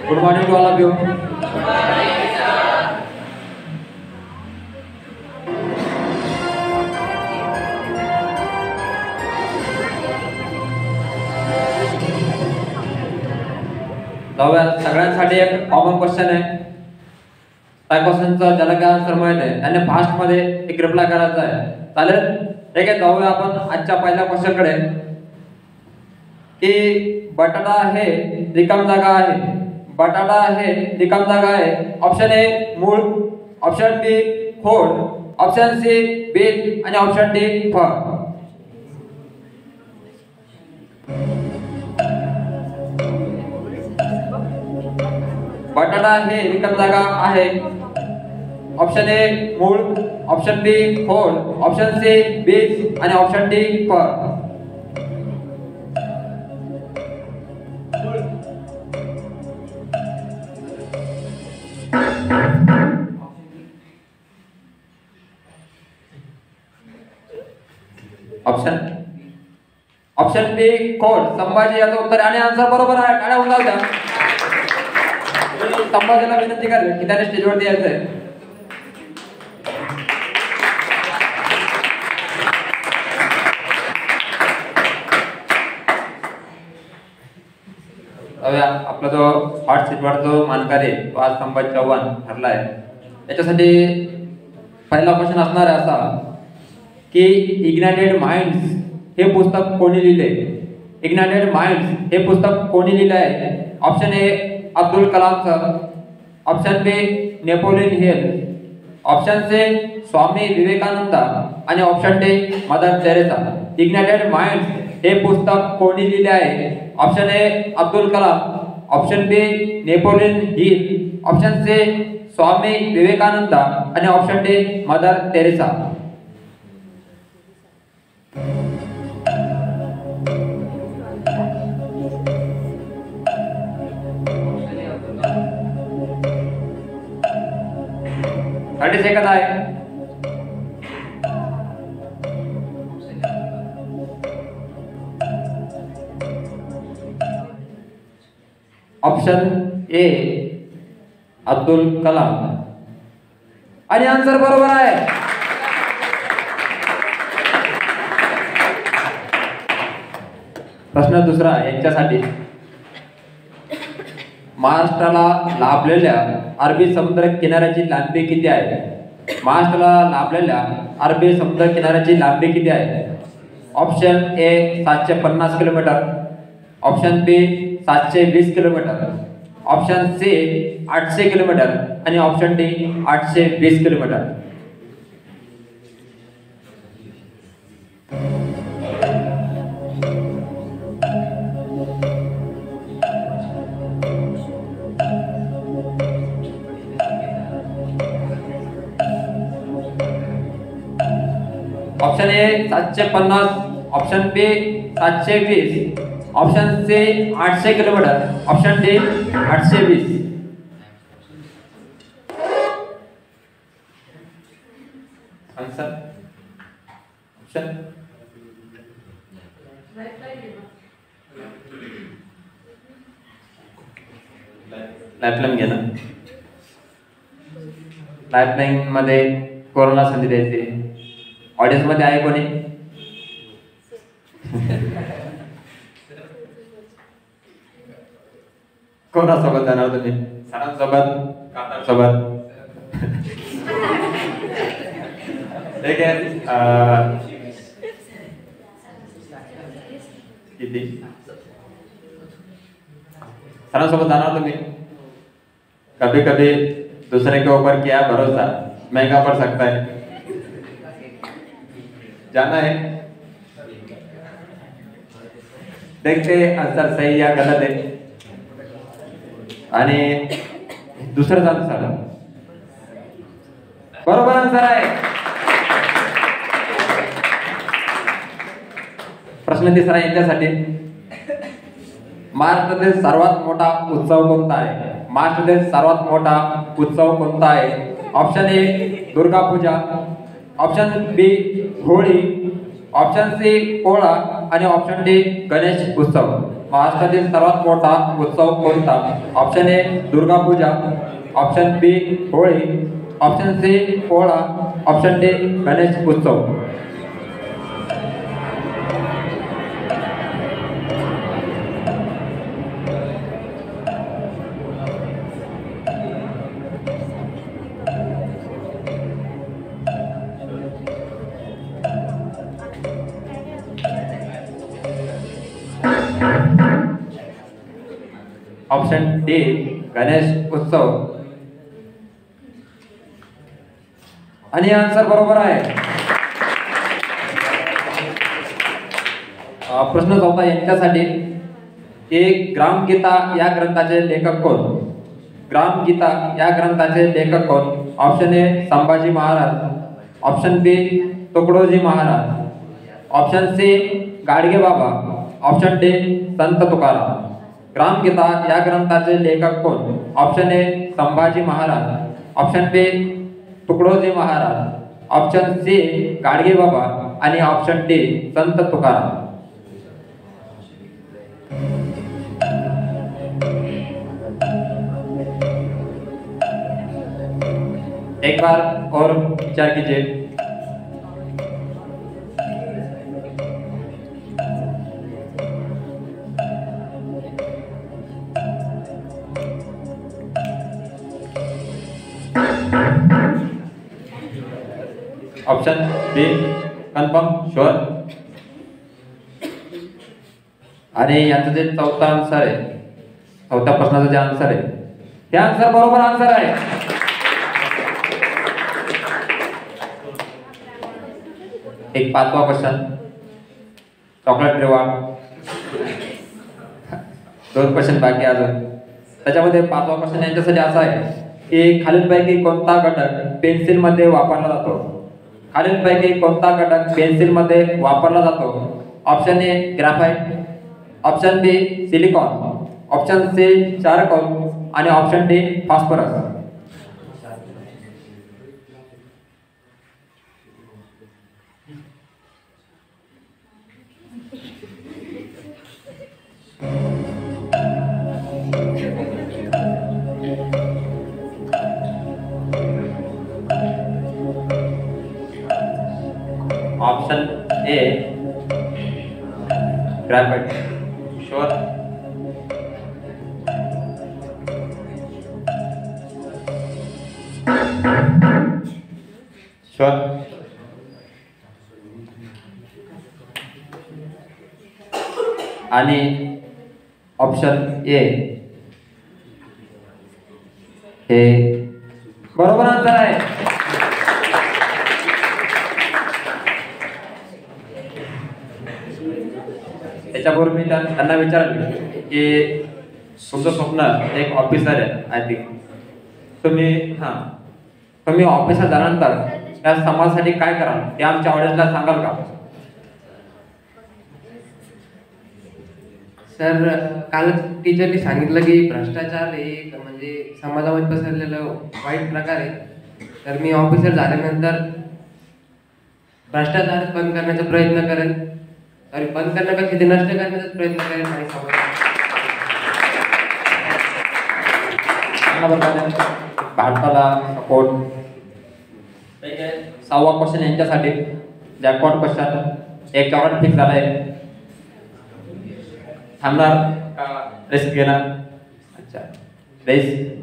Good morning to all of you. जाऊया सगळ्यांसाठी एक कॉमन क्वेश्चन आहे. त्या क्वेश्चनचा ज्याला काय आन्सर माहित आहे त्याने फास्ट मध्ये एक रिप्लाय करायचा आहे. चालेल? ठीक आहे, जाऊया आपण आजच्या पहिल्या क्वेश्चन कडे. की बटाटा हे रिकाम जागा आहे. बटाटा हे रिकाम जागा आहे. ऑप्शन ए मूळ, ऑप्शन बी खोड, ऑप्शन सी बीज आणि ऑप्शन डी फळ. बटाटा हे रिकाम जागा आहे. ऑप्शन ए मूळ, ऑप्शन बी खोड, ऑप्शन सी बीज आणि ऑप्शन डी फळ. ऑप्शन ऑप्शन बी खोड. संभाजी याचं उत्तर आणि आन्सर बरोबर आहे. टाळ्या होऊन जाऊ द्या. संभाजीला विनंती करते की त्याने स्टेजवरती यायचंय. आपला जो हॉट सीटवर जो मानकर आहे तो आज संभाजी चव्हाण ठरलाय. याच्यासाठी पहिला क्वेश्चन असणार आहे असा की इग्नायटेड माइंड्स हे पुस्तक कोणी लिहिले? इग्नायटेड माइंड्स हे पुस्तक कोणी लिहिले आहे? Option A Abdul Kalam sir, option B Napoleon Hill, option C Swami Vivekananda आणि option D Mother Teresa. Ignited minds हे पुस्तक कोणी लिहिले आहे? Option A Abdul Kalam, option B Napoleon Hill, option C Swami Vivekananda आणि option D Mother Teresa. Second आहे. ऑप्शन ए अब्दुल कलाम आणि आन्सर बरोबर आहे. प्रश्न दुसरा यांच्यासाठी. महाराष्ट्राला लाभलेल्या अरबी समुद्र किनाऱ्याची लांबी किती आहे? महाराष्ट्राला लाभलेल्या अरबी समुद्र किनाऱ्याची लांबी किती आहे? Option A 750 kilometre, option B 720 kilometre, option C 800 kilometre आणि option D 820 kilometre. Option A 750, option B 720, option C 800 kilometre, option D 820. Answer option lifeline घ्या ना. लाईफलाईन मध्ये कोरोना संधी द्यायची. ऑडियन्स मध्ये आहे कोणी? कोणासोबत जाणार तुम्ही? सरांसोबत, काकांसोबत? ठीक आहे. किती सरांसोबत जाणार तुम्ही? कभी कभी दूसरे के ऊपर किया भरोसा महंगा पड़ सकता है. जाना है? देखते आंसर सही या गलत है. आणि दुसरं आन्सर बरोबर आन्सर आहे. प्रश्न तिसरा यांच्यासाठी. महाराष्ट्रातील सर्वात मोठा उत्सव कोणता आहे? महाराष्ट्रातील सर्वात मोठा उत्सव कोणता आहे? Option A Durga Puja, option B Holi, option C Pola आणि ऑप्शन डी गणेश उत्सव. महाराष्ट्रातील सर्वात मोठा उत्सव कोणता? Option A Durga Puja, option B Holi, option C Pola, option D Ganesh उत्सव. ऑप्शन डी गणेश उत्सव. आणि आन्सर बरोबर आहे. प्रश्न चौथा यांच्यासाठी एक ग्रामगीता या ग्रंथाचे लेखक कोण? ग्रामगीता या ग्रंथाचे लेखक कोण? Option A Sambhaji Maharaj, option B Tukdoji Maharaj, option C Gadge Baba, option D Sant Tukaram. Gramgeeta या ग्रंथाचे लेखक कोण? Option A Sambhaji Maharaj, option B Tukdoji Maharaj, option C Gadge Baba आणि ऑप्शन डी संत तुकाराम. एक बार और विचार कीजिए. Option B confirm sure. आणि याचं जे चौथा आन्सर आहे, चौथ्या प्रश्नाचं जे आन्सर आहे ते आन्सर बरोबर आन्सर आहे. एक पाचवा क्वेश्चन, चॉकलेट रिवॉर्ड. दोन क्वेश्चन बाकी अजून. त्याच्यामध्ये पाचवा क्वेश्चन यांच्यासाठी असा आहे की खालीलपैकी कोणता घटक पेन्सिल मध्ये वापरला जातो? खालीलपैकी कोणता घटक पेन्सिल मध्ये वापरला जातो? Option A graphite, option B silicon, option C charcoal आणि option D phosphorus. Option A graphite. Sure. Sure. आणि ऑप्शन ए हे बरोबर आन्सर आहे. त्याच्याबरोबर मी त्यांना विचारलं की तुमचं स्वप्न एक ऑफिसर आहे, आय थिंक तुम्ही ऑफिसर झाल्यानंतर त्या समाजासाठी काय कराल ते आमच्या ऑडियन्सला सांगाल का? सर, कालच टीचरनी सांगितलं की भ्रष्टाचार हे म्हणजे समाजामध्ये पसरलेलं वाईट प्रकार आहे. तर मी ऑफिसर झाल्यानंतर भ्रष्टाचार बंद करण्याचा प्रयत्न करेन. आणि बंद करण्यापेक्षा ते नष्ट करण्याचा प्रयत्न करेन. आणि भारताला सपोर्ट. ठीक आहे. सहावा क्वेश्चन यांच्यासाठी जॅकपॉट क्वेश्चन. एक चॉकलेट फिक्स झालाय. थांबणार का रेस्ट घेणार? अच्छा, रेस्ट.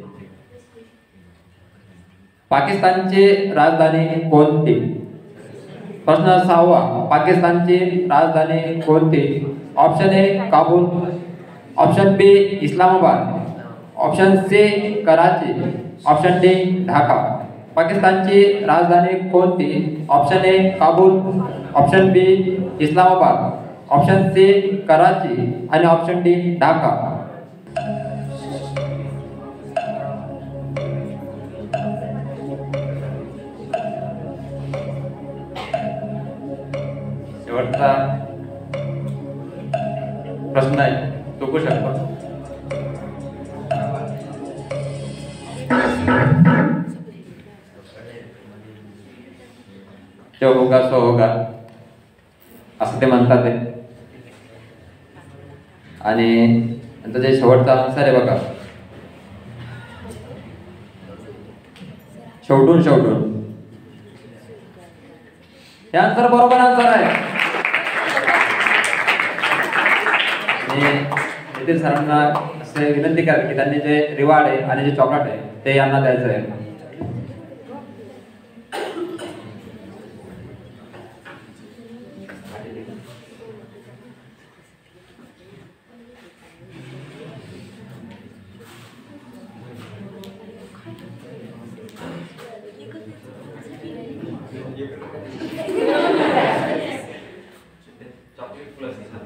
पाकिस्तानची राजधानी कोणती? प्रश्न सहावा, पाकिस्तानची राजधानी कोणती? Option A Kabul, option B Islamabad, option C Karachi, option D Dhaka. पाकिस्तानची राजधानी कोणती? Option A Kabul, option B Islamabad, option C Karachi आणि ऑप्शन डी ढाका. शेवटचा प्रश्न आहे, चुकू शकतो. जो होगा सो होगा असं ते म्हणतात. आणि त्यांचा जे शेवटचा आन्सर आहे बघा, शेवटून शेवटून. हे आन्सर बरोबर आन्सर आहे. आणि नितीन सरांना असे विनंती करा की त्यांनी जे रिवॉर्ड आहे आणि जे चॉकलेट आहे ते यांना द्यायचं आहे. Chocolate plus